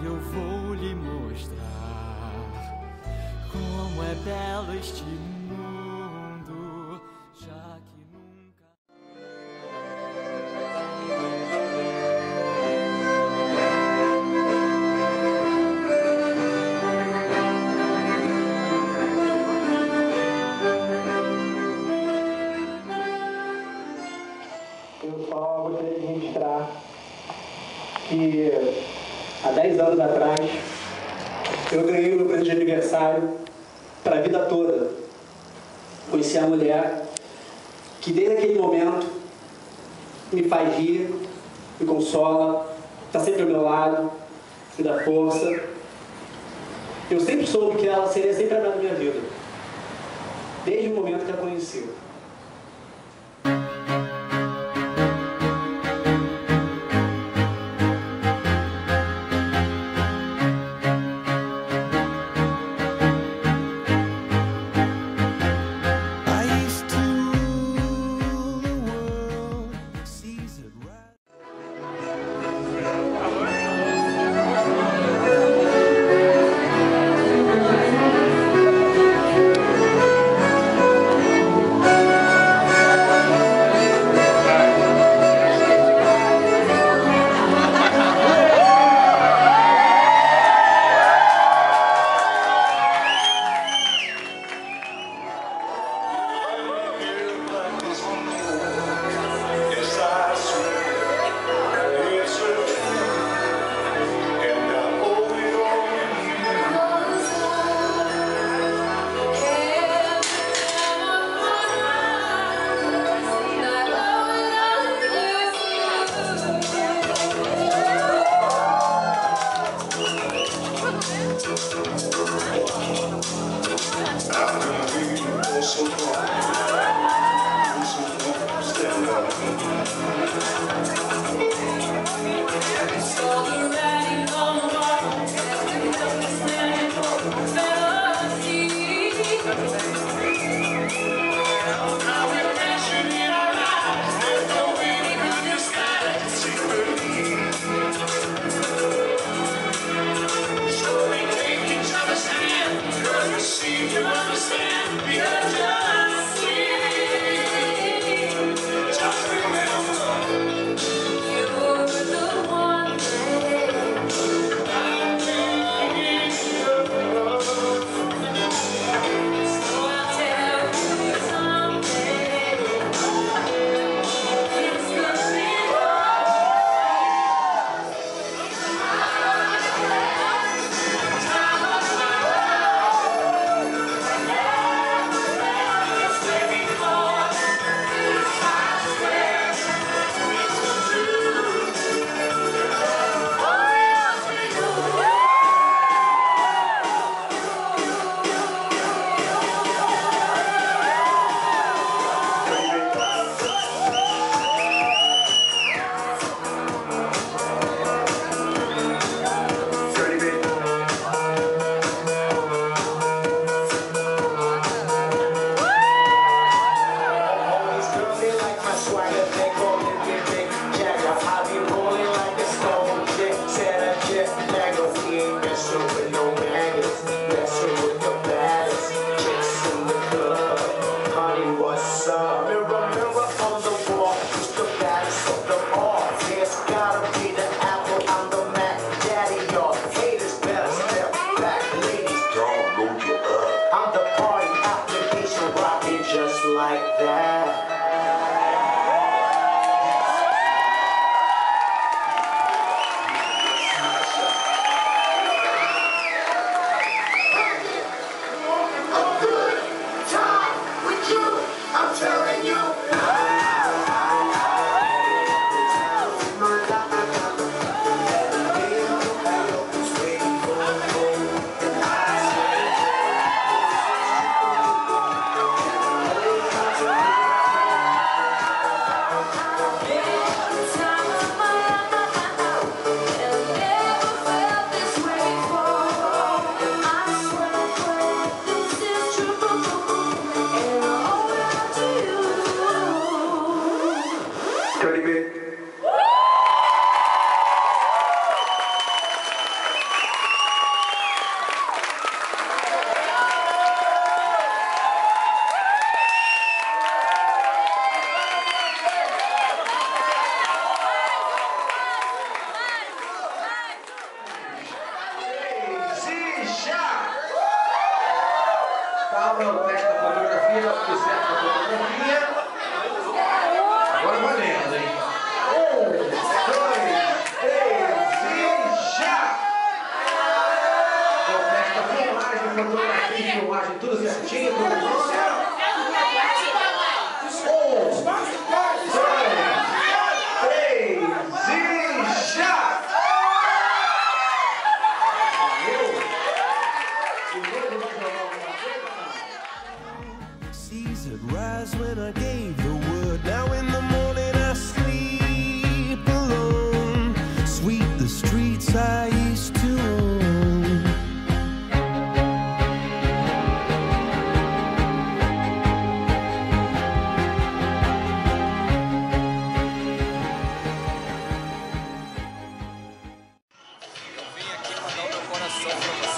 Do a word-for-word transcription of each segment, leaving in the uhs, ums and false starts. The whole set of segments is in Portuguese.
eu vou lhe mostrar como é belo este mundo, já que nunca... Eu só gostaria de registrar que há dez anos atrás eu ganhei o meu presente de aniversário para a vida toda. Conheci a mulher que desde aquele momento me faz rir, me consola, está sempre ao meu lado, me dá força. Eu sempre soube que ela seria sempre a da minha vida, desde o momento que a conheci.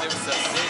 você precisa ser